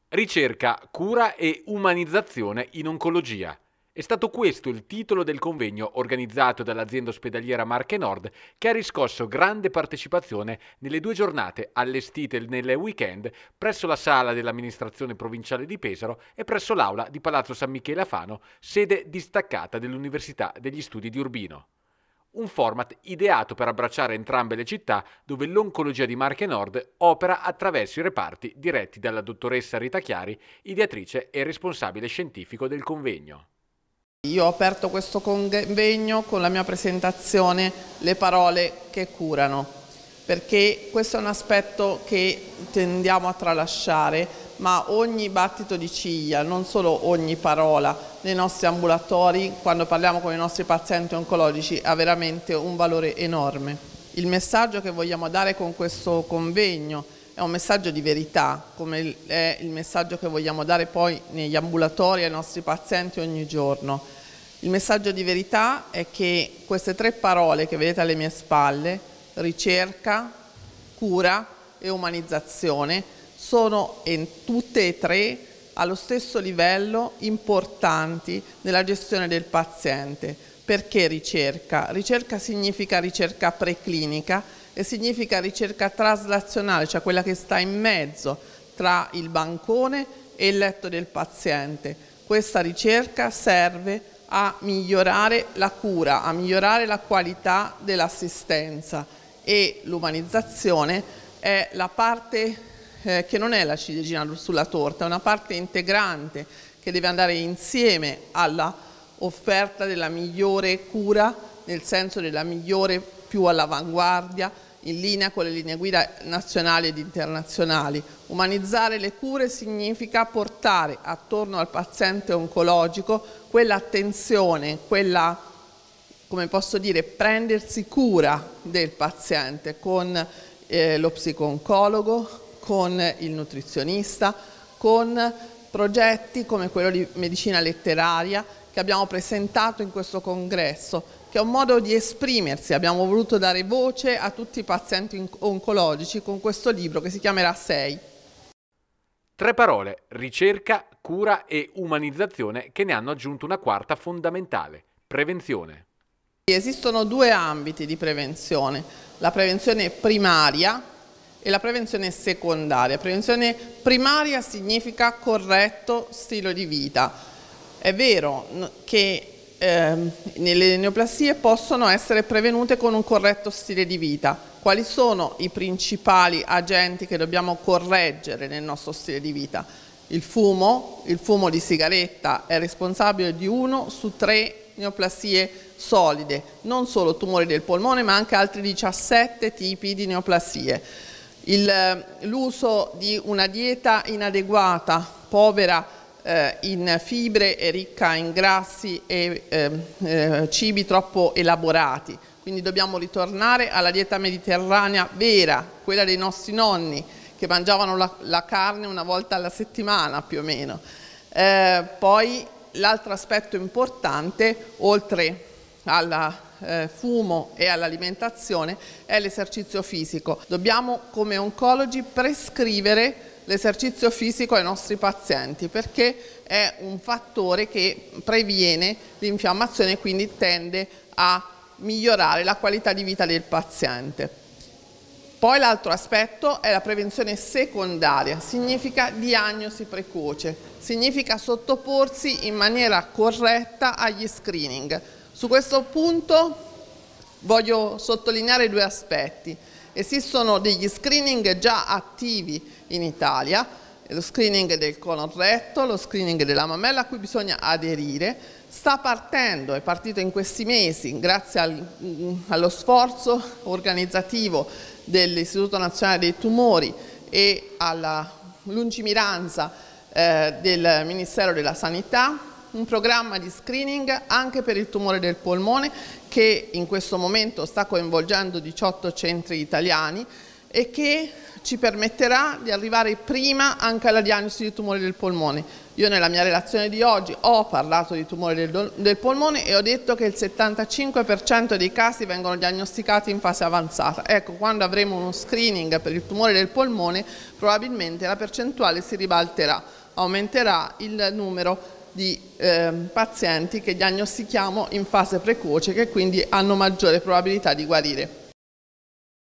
Ricerca, cura e umanizzazione in oncologia. È stato questo il titolo del convegno organizzato dall'azienda ospedaliera Marche Nord, che ha riscosso grande partecipazione nelle 2 giornate allestite nel weekend presso la sala dell'amministrazione provinciale di Pesaro e presso l'aula di Palazzo San Michele a Fano, sede distaccata dell'Università degli Studi di Urbino. Un format ideato per abbracciare entrambe le città, dove l'oncologia di Marche Nord opera attraverso i reparti diretti dalla dottoressa Rita Chiari, ideatrice e responsabile scientifico del convegno. Io ho aperto questo convegno con la mia presentazione "Le parole che curano", perché questo è un aspetto che tendiamo a tralasciare, ma ogni battito di ciglia, non solo ogni parola nei nostri ambulatori, quando parliamo con i nostri pazienti oncologici, ha veramente un valore enorme. Il messaggio che vogliamo dare con questo convegno è un messaggio di verità, come è il messaggio che vogliamo dare poi negli ambulatori ai nostri pazienti ogni giorno. Il messaggio di verità è che queste 3 parole che vedete alle mie spalle, ricerca, cura e umanizzazione, sono tutte e 3 allo stesso livello importanti nella gestione del paziente. Perché ricerca? Ricerca significa ricerca preclinica e significa ricerca traslazionale, cioè quella che sta in mezzo tra il bancone e il letto del paziente. Questa ricerca serve a migliorare la cura, a migliorare la qualità dell'assistenza, e l'umanizzazione è la parte che non è la ciliegina sulla torta, è una parte integrante che deve andare insieme alla offerta della migliore cura, nel senso della migliore, più all'avanguardia, in linea con le linee guida nazionali ed internazionali. Umanizzare le cure significa portare attorno al paziente oncologico quell'attenzione, quella, come posso dire, prendersi cura del paziente con lo psico-oncologo, con il nutrizionista, con progetti come quello di medicina letteraria che abbiamo presentato in questo congresso, che è un modo di esprimersi. Abbiamo voluto dare voce a tutti i pazienti oncologici con questo libro che si chiamerà 6. 3 parole: ricerca, cura e umanizzazione, che ne hanno aggiunto una quarta fondamentale: prevenzione. Esistono 2 ambiti di prevenzione: la prevenzione primaria e la prevenzione secondaria. Prevenzione primaria significa corretto stile di vita. È vero che nelle neoplasie possono essere prevenute con un corretto stile di vita. Quali sono i principali agenti che dobbiamo correggere nel nostro stile di vita? Il fumo di sigaretta è responsabile di 1 su 3 neoplasie solide, non solo tumori del polmone ma anche altri 17 tipi di neoplasie. L'uso di una dieta inadeguata, povera in fibre e ricca in grassi e cibi troppo elaborati. Quindi dobbiamo ritornare alla dieta mediterranea vera, quella dei nostri nonni, che mangiavano la carne una volta alla settimana più o meno. Poi l'altro aspetto importante, oltre al fumo e all'alimentazione, è l'esercizio fisico. Dobbiamo come oncologi prescrivere l'esercizio fisico ai nostri pazienti, perché è un fattore che previene l'infiammazione e quindi tende a migliorare la qualità di vita del paziente. Poi l'altro aspetto è la prevenzione secondaria, significa diagnosi precoce, significa sottoporsi in maniera corretta agli screening. Su questo punto voglio sottolineare 2 aspetti. Esistono degli screening già attivi in Italia, lo screening del colon retto, lo screening della mammella, a cui bisogna aderire. Sta partendo, è partito in questi mesi, grazie allo sforzo organizzativo dell'Istituto Nazionale dei Tumori e alla lungimiranza del Ministero della Sanità, un programma di screening anche per il tumore del polmone che in questo momento sta coinvolgendo 18 centri italiani e che ci permetterà di arrivare prima anche alla diagnosi di tumore del polmone. Io nella mia relazione di oggi ho parlato di tumore del polmone e ho detto che il 75% dei casi vengono diagnosticati in fase avanzata. Ecco, quando avremo uno screening per il tumore del polmone, probabilmente la percentuale si ribalterà, aumenterà il numero di pazienti che diagnostichiamo in fase precoce, che quindi hanno maggiore probabilità di guarire.